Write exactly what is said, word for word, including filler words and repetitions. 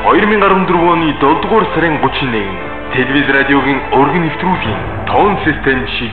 хоёр мянга арван дөрвөн оны долдугаар сарын гучин нэгэн телевиз радиогийн өргөн нэвтрүүлгийн тоон систем шиг